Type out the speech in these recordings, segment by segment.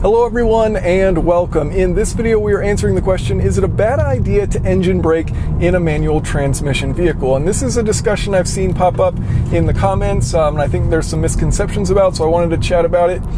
Hello everyone and welcome. In this video we are answering the question, is it a bad idea to engine brake in a manual transmission vehicle? And this is a discussion I've seen pop up in the comments, and I think there's some misconceptions about, so I wanted to chat about it.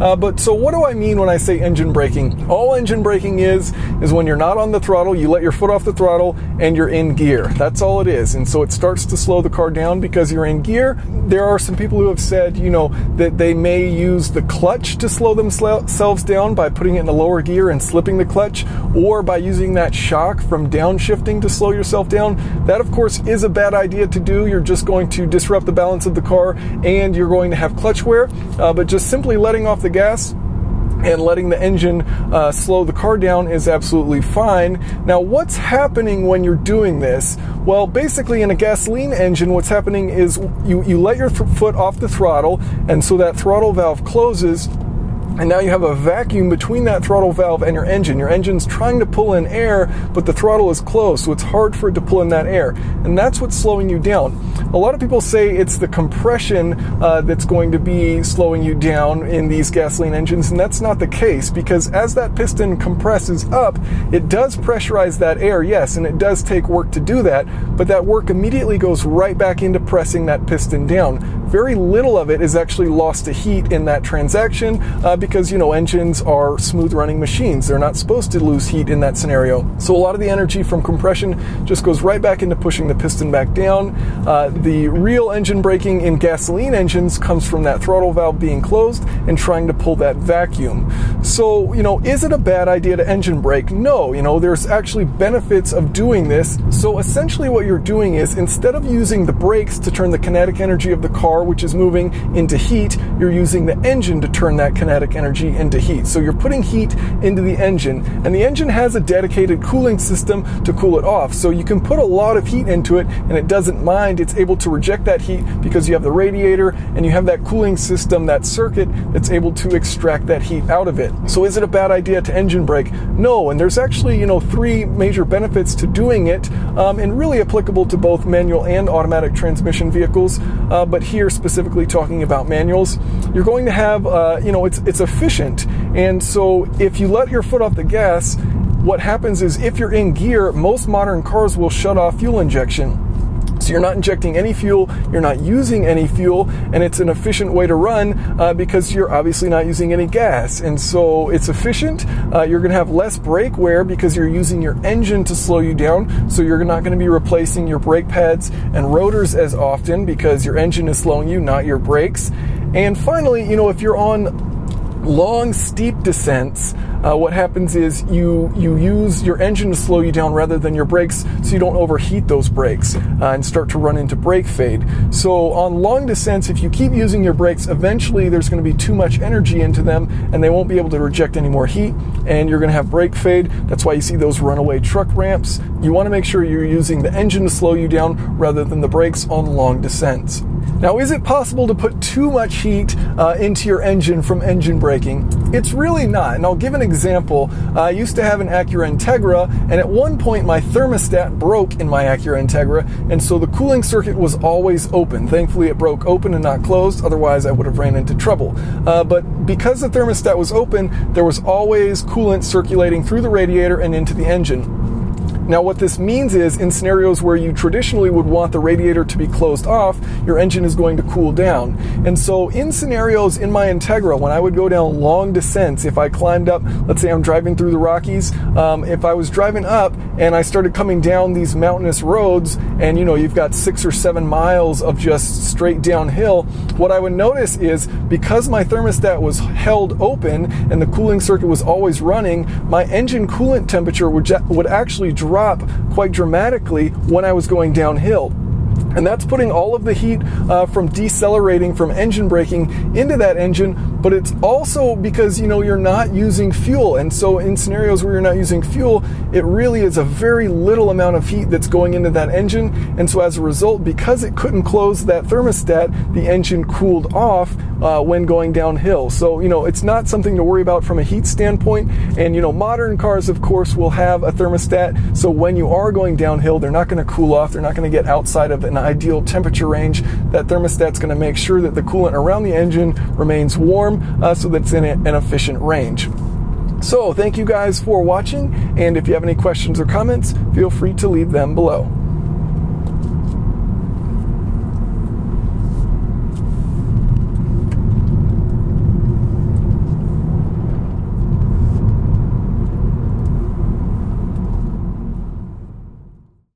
So what do I mean when I say engine braking? All engine braking is when you're not on the throttle, you let your foot off the throttle and you're in gear. That's all it is. And so it starts to slow the car down because you're in gear. There are some people who have said, that they may use the clutch to slow themselves down by putting it in a lower gear and slipping the clutch, or by using that shock from downshifting to slow yourself down. That, of course, is a bad idea to do. You're just going to disrupt the balance of the car and you're going to have clutch wear. But just simply letting off the gas and letting the engine slow the car down is absolutely fine. Now, what's happening when you're doing this? Well, basically in a gasoline engine, what's happening is you let your foot off the throttle, and so that throttle valve closes, and now you have a vacuum between that throttle valve and your engine. Your engine's trying to pull in air, but the throttle is closed, so it's hard for it to pull in that air. And that's what's slowing you down. A lot of people say it's the compression that's going to be slowing you down in these gasoline engines, and that's not the case, because as that piston compresses up, it does pressurize that air, yes, and it does take work to do that, but that work immediately goes right back into pressing that piston down. Very little of it is actually lost to heat in that transaction, because engines are smooth running machines. They're not supposed to lose heat in that scenario. So a lot of the energy from compression just goes right back into pushing the piston back down. The real engine braking in gasoline engines comes from that throttle valve being closed and trying to pull that vacuum. So, is it a bad idea to engine brake? No, there's actually benefits of doing this. So essentially what you're doing is, instead of using the brakes to turn the kinetic energy of the car, which is moving, into heat, you're using the engine to turn that kinetic energy into heat. So you're putting heat into the engine, and the engine has a dedicated cooling system to cool it off. So you can put a lot of heat into it and it doesn't mind. It's able to reject that heat because you have the radiator and you have that cooling system, that circuit that's able to extract that heat out of it. So is it a bad idea to engine brake? No, and there's actually three major benefits to doing it, and really applicable to both manual and automatic transmission vehicles, but here specifically talking about manuals. You're going to have it's efficient, and so if you let your foot off the gas, what happens is, if you're in gear, most modern cars will shut off fuel injection. So you're not injecting any fuel, you're not using any fuel, and it's an efficient way to run because you're obviously not using any gas. And so it's efficient. You're going to have less brake wear because you're using your engine to slow you down. So you're not going to be replacing your brake pads and rotors as often because your engine is slowing you, not your brakes. And finally, if you're on long, steep descents, what happens is you use your engine to slow you down rather than your brakes, so you don't overheat those brakes and start to run into brake fade. So on long descents, if you keep using your brakes, eventually there's going to be too much energy into them and they won't be able to reject any more heat, and you're going to have brake fade. That's why you see those runaway truck ramps. You want to make sure you're using the engine to slow you down rather than the brakes on long descents. Now, is it possible to put too much heat into your engine from engine braking? It's really not, and I'll give an example. I used to have an Acura Integra, and at one point my thermostat broke in my Acura Integra, and so the cooling circuit was always open. Thankfully it broke open and not closed, otherwise I would have ran into trouble. But because the thermostat was open, there was always coolant circulating through the radiator and into the engine. Now, what this means is, in scenarios where you traditionally would want the radiator to be closed off, your engine is going to cool down. And so in scenarios in my Integra, when I would go down long descents, if I climbed up, let's say I'm driving through the Rockies, if I was driving up and I started coming down these mountainous roads, and you've got 6 or 7 miles of just straight downhill, what I would notice is, because my thermostat was held open and the cooling circuit was always running, my engine coolant temperature would actually drop quite dramatically when I was going downhill. And that's putting all of the heat from decelerating from engine braking into that engine, but it's also because, you're not using fuel. And so in scenarios where you're not using fuel, it really is a very little amount of heat that's going into that engine. And so as a result, because it couldn't close that thermostat, the engine cooled off when going downhill. So, it's not something to worry about from a heat standpoint. And, modern cars, of course, will have a thermostat. So when you are going downhill, they're not going to cool off. They're not going to get outside of an ideal temperature range. That thermostat's going to make sure that the coolant around the engine remains warm so that it's in an efficient range. So thank you guys for watching, and if you have any questions or comments, feel free to leave them below.